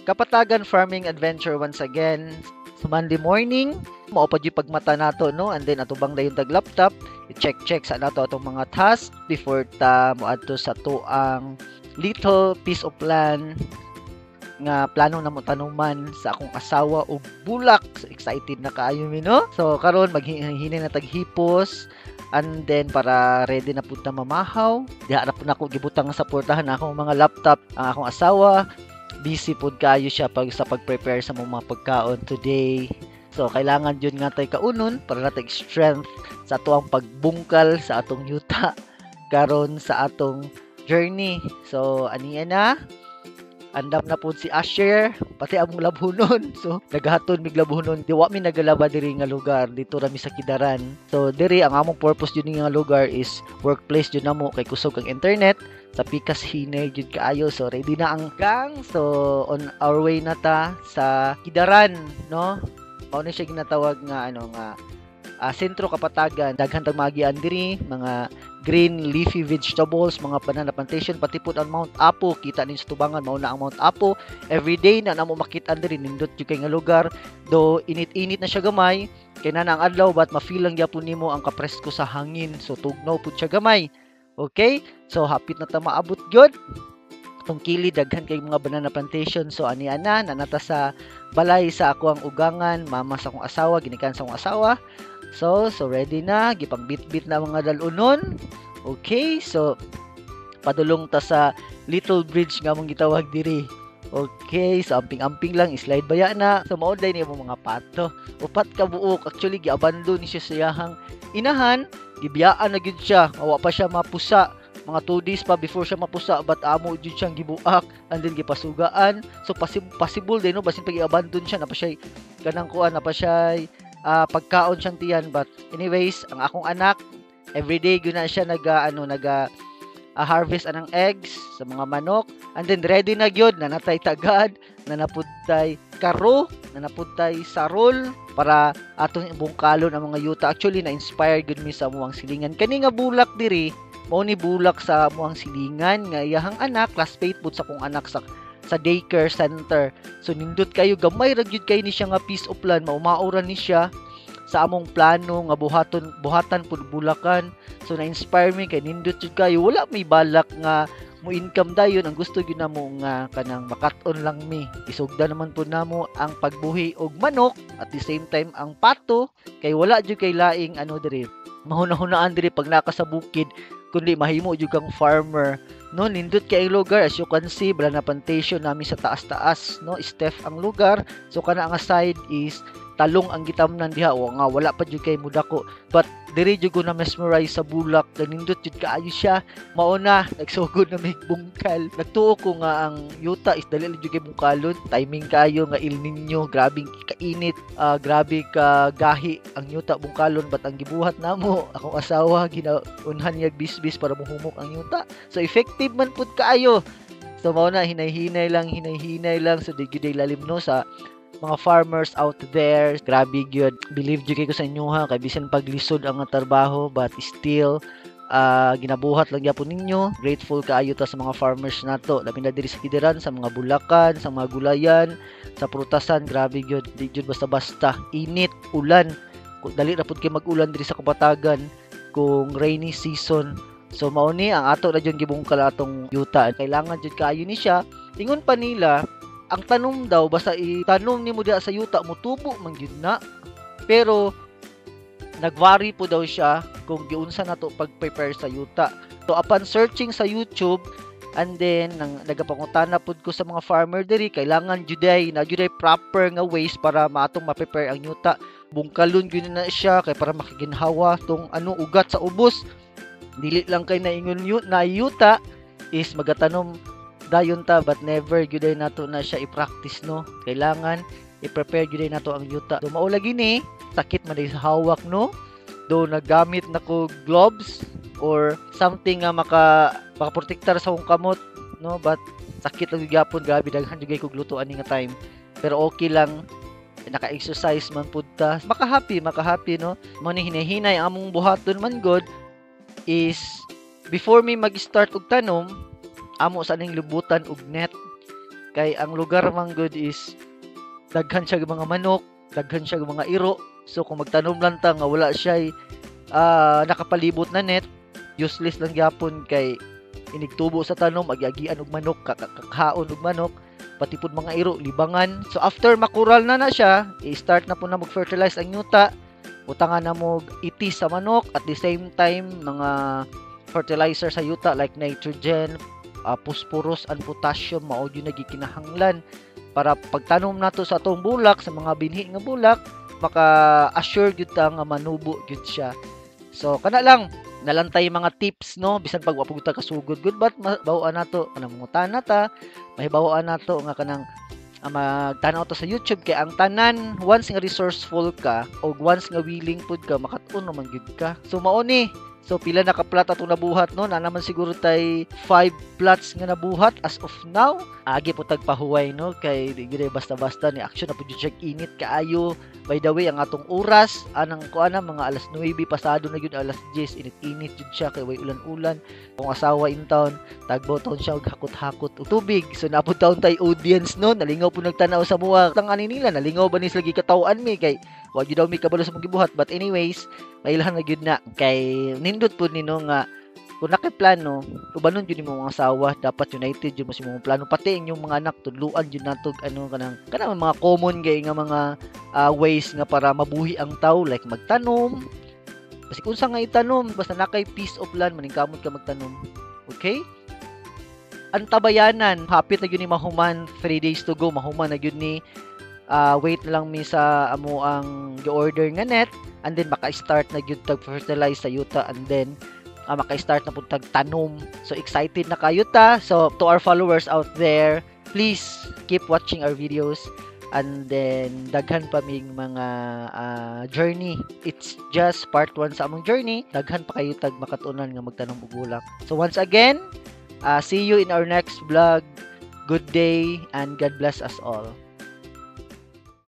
Kapatagan Farming Adventure once again. So Monday morning, mao pa jud pagmata nato no, and then atubang dayon tag laptop, i-check sa nato atong mga task before ta moadto sa tuang little piece of land nga plano na mo tanuman sa akong asawa og bulak. So excited na kaayo mi no. So karon maghinay na tag hipos, and then para ready na pud ta mamahaw. Diha ra pud nako gibutang sa portahan na akong mga laptop. Ang akong asawa busy pud kayo siya sa pag-prepare sa mga pagkaon today. So kailangan jud nga tay kaunon para natay strength sa atong pagbungkal sa atong yuta karon sa atong journey. So aniya na, andam na po si Asher, pati among labhunon. So, nagahaton mig labhunon. Di wa mi nagalaba diri nga lugar, dito rami sa Kidaran. So, diri ang among purpose jud nga lugar is workplace jud namo kay kusog ang internet. Sa pikas hinay jud kaayo. So, ready na ang gang. So, on our way na ta sa Kidaran, no? Mao na siya ginatawag nga sentro kapatagan. Daghan tag magian diri, mga green leafy vegetables, mga banana plantation, pati po ang Mount Apo. Kita ninyo sa tubangan, mao na ang Mount Apo. Everyday na namo makita diri, nindot jud kay nga lugar. Do init-init na siya gamay, kay na ang adlaw but ma-feel lang gyapon nimo ang kapresko sa hangin. So tugnaw pud siya gamay. Okay? So hapit na ta maabot gyud. Itong kilid daghan kay mga banana plantation. So ani ana nanata sa balay sa ako ang ugangan, mama sa akong asawa, ginikan sa akong asawa. So ready na, gipang bit-bit na mga dalunon. Okay, so padulong ta sa little bridge nga mong gitawag diri. Okay, so amping-amping lang, slide baya na. So maunday ni mga pato. Upat ka buok, actually giabandon ni siya sa iyahang inahan, gibiyaan na gyud siya, awa pa siya mapusa. Mga 2 days pa before siya mapusa, but amo jud siyang gibuak and then gipasugaan. So possible din no, basin pag i-abandon siya na pa siya kanang kuan, na pa siya pagkaon siyang tiyan. But anyways, ang akong anak everyday gyud na siya harvest anang eggs sa mga manok, and then ready na gyud na natay tagad, na napudtay karo, na napudtay sarol para atong bungkalon ang mga yuta. Actually na inspired gyud mi sa amuang silingan kani nga bulak diri. Mao ni bulak sa amuang silingan nga iyahang anak, classmate pud sa kong anak sa daycare center. So nindot kayo, gamay ra gyud kay ni siya nga piece of land, maumauran ni siya sa among plano nga buhatan pud bulakan. So na-inspire mi kay nindot jud kayo, wala may balak nga mo income dayon, ang gusto gyud namo nga kanang makat-on lang mi. Isugda naman pud namo ang pagbuhi og manok, at the same time ang pato, kay wala jud kay laing diri mahuna-hunaan diri pag naka sa bukid, kundi mahimo jud kang farmer. No, nindot kay lugar, as you can see, banana plantation nami sa taas-taas, no, Steph ang lugar. So kana nga side is talong ang gitamnan diha, o nga wala pa jud kay mudako, but diri jud ko na mesmerize sa bulak, nindot jud kaayo siya. Mauna nagsugod na may bungkal, nagtuo ko nga ang yuta is dali jud kay bungkalon. Timing kayo nga El Nino, grabing kainit, grabe ka gahi ang yuta bungkalon, but ang gibuhat namo akong asawa ginaunhan niya bisbis para mohumok ang yuta. So effective man pud kaayo. So mao na hinay-hinay lang, so di gyud lalim no sa mga farmers out there. Grabe gyud, believe jud kay ko sa inyo ha, kay bisan paglisod ang trabaho, but still ginabuhat lang gyapon ninyo. Grateful kaayo ta sa mga farmers nato, labi na diri sa Kidaran, sa mga bulakan, sa mga gulayan, sa prutasan. Grabe gyud, di gyud basta-basta init, ulan, dali ra pud kay mag-ulan diri sa Kapatagan kung rainy season. So mao ni ang ato na jud gibungkal atong yuta, kailangan jud kaayo ni siya. Ingon pa nila, ang tanom daw, basta itanom nimo diha sa yuta, mutubo man gyud na. Pero nagvary po daw siya kung giunsa nato pag-prepare sa yuta. So upon searching sa YouTube, and then nagapangutana pud ko sa mga farmer diri, kailangan juday proper nga ways para maatong ma-prepare ang yuta. Bungkalon gyud na siya kay para makiginhawa tong ugat sa ubos. Dili lang kay naingon na yuta is magatanom dayon ta, but never gyuday nato na siya i-practice no. Kailangan i-prepare gyuday nato ang yuta. Do maula gini, sakit man sa hawak no. Do nagamit nako gloves or something nga makaprotektar sa akong kamot no, but sakit lang gyapon, grabe daghan jud ko gluto ani nga time. Pero okay lang, naka-exercise man pud ta. Maka-happy no. Mo ni hinahinay ang among buhaton man god is before me mag-start og tanom, amo sa ning lubutan og net. Kay ang lugar man good is daghan siya mga manok, daghan siya mga iro. So kung magtanom lang ta nga wala siya nakapalibot na net, useless lang gyapon kay inigtubo sa tanom, agyagian og manok, kakakaon og manok, pati pud mga iro libangan. So after makural na siya, i-start na po na mag-fertilize ang yuta. Utangan na mo itis sa manok, at the same time mga fertilizer sa yuta like nitrogen, phosphorus and potassium mao gyud nagikinahanglan para pagtanom nato sa atong bulak, sa mga binhi nga bulak, maka-assure gyud ta nga manubo gyud siya. So kana lang nalantay mga tips no, bisan pag wa pud ta kasugod good, but bawaan nato kanang mangutan ta, mahibawaan nato nga kanang magtanaw to sa YouTube. Kay ang tanan once nga resourceful ka o once nga willing pud ka, makat-on naman gyud ka. So mao ni, so pila na ka plot atong nabuhat no, na naman siguro tay 5 plots nga nabuhat as of now. Agi po tagpahuway no, kay di gyud basta-basta ni action na pud check init kaayo. By the way, ang atong oras anang kuana mga alas 9 pasado na gyud, alas 10 init-init jud siya kay way ulan-ulan. Kung asawa in town, tagbo taon siya og hakot-hakot og tubig. So napud taon tay audience no, nalingaw po nagtanaw sa muwa. Tangani nila nalingaw ba ni lagi katawan mi kay wa gyud daw mi kabalo sa mga gibuhat. But anyways, mailahan na gyud na kay nindot pud nino nga kung nakiplano, ubanon yun yung mga asawa, dapat united yun mas yung mga plano, pati yung mga anak, tudluan yun natog, kanang mga common gay nga mga ways nga para mabuhi ang tao, like magtanom, kasi kung saan nga itanom, basta nakay piece of land, maningkamot ka magtanom, okay? Ang tabayanan, hapit na yun ni mahuman, 3 days to go, mahuman na yun ni, wait na lang mi sa amo ang gi-order nga net, and then maka-start na yun tag-fertilize sa yuta, and then, maka-start na po tagtanom. So excited na kayo ta. So to our followers out there, please keep watching our videos, and then daghan pa ming mga journey. It's just part 1 sa among journey. Daghan pa kayo tag makatunan nga magtanom og bulak. So once again, see you in our next vlog. Good day and God bless us all.